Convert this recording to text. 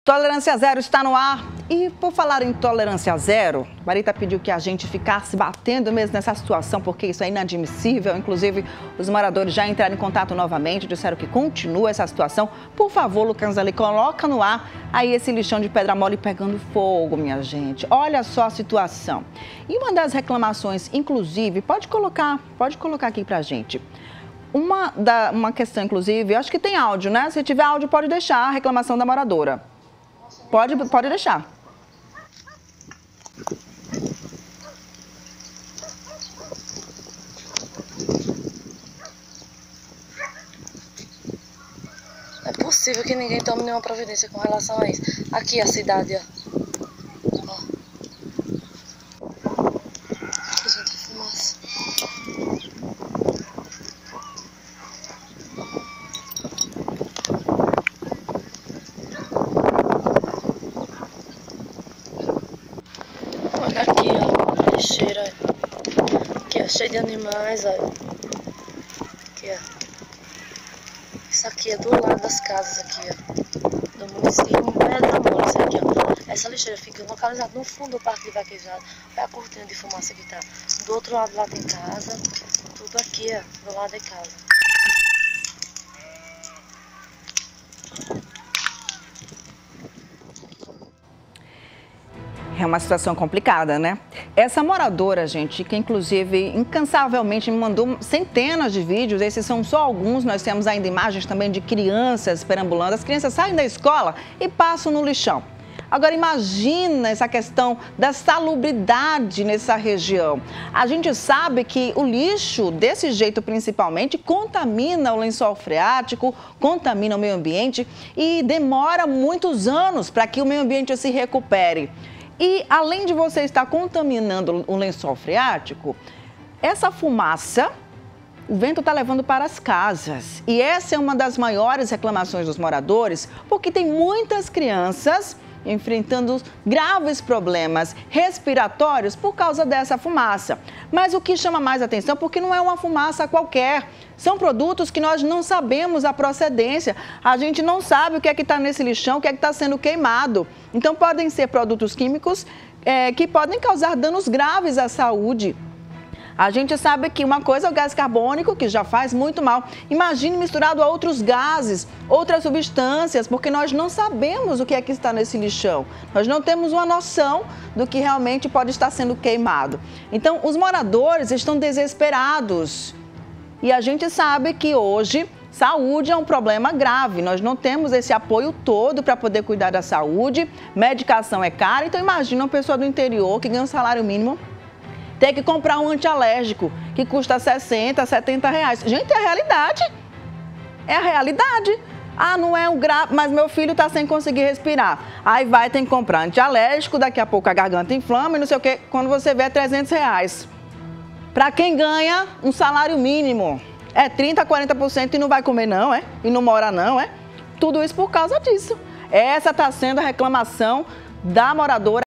Tolerância Zero está no ar. E por falar em tolerância zero, Marita pediu que a gente ficasse batendo mesmo nessa situação, porque isso é inadmissível. Inclusive, os moradores já entraram em contato novamente, disseram que continua essa situação. Por favor, Lucas, ali, coloca no ar aí esse lixão de pedra mole pegando fogo, minha gente. Olha só a situação. E uma das reclamações, inclusive, pode colocar aqui pra gente. Uma questão, inclusive, eu acho que tem áudio, né? Se tiver áudio, pode deixar a reclamação da moradora. Pode deixar. Não é possível que ninguém tome nenhuma providência com relação a isso. Aqui a cidade, ó. Gente, que fumaça. Olha aqui, ó, a lixeira. Aqui, ó, cheio de animais, olha. Aqui, ó. Isso aqui é do lado das casas, aqui, ó, do município, um pé da mole, isso aqui, ó. Essa lixeira fica localizada no fundo do Parque de Vaquejada. Olha a cortina de fumaça que tá. Do outro lado lá tem casa, tudo aqui, ó, do lado de casa. É uma situação complicada, né? Essa moradora, gente, que inclusive incansavelmente me mandou centenas de vídeos, esses são só alguns, nós temos ainda imagens também de crianças perambulando. As crianças saem da escola e passam no lixão. Agora imagina essa questão da salubridade nessa região. A gente sabe que o lixo, desse jeito principalmente, contamina o lençol freático, contamina o meio ambiente e demora muitos anos para que o meio ambiente se recupere. E além de você estar contaminando o lençol freático, essa fumaça, o vento está levando para as casas. E essa é uma das maiores reclamações dos moradores, porque tem muitas crianças enfrentando graves problemas respiratórios por causa dessa fumaça. Mas o que chama mais atenção, porque não é uma fumaça qualquer, são produtos que nós não sabemos a procedência, a gente não sabe o que é que está nesse lixão, o que é que está sendo queimado. Então podem ser produtos químicos que podem causar danos graves à saúde. A gente sabe que uma coisa é o gás carbônico, que já faz muito mal. Imagine misturado a outros gases, outras substâncias, porque nós não sabemos o que é que está nesse lixão. Nós não temos uma noção do que realmente pode estar sendo queimado. Então, os moradores estão desesperados. E a gente sabe que hoje saúde é um problema grave. Nós não temos esse apoio todo para poder cuidar da saúde. Medicação é cara. Então, imagina uma pessoa do interior que ganha um salário mínimo ter que comprar um antialérgico que custa 60, 70 reais. Gente, é a realidade. É a realidade. Ah, não é um grave, mas meu filho está sem conseguir respirar. Aí vai, tem que comprar antialérgico, daqui a pouco a garganta inflama e não sei o quê. Quando você vê, é 300 reais. Para quem ganha um salário mínimo, é 30%, 40% e não vai comer não, é? E não mora não, é? Tudo isso por causa disso. Essa está sendo a reclamação da moradora.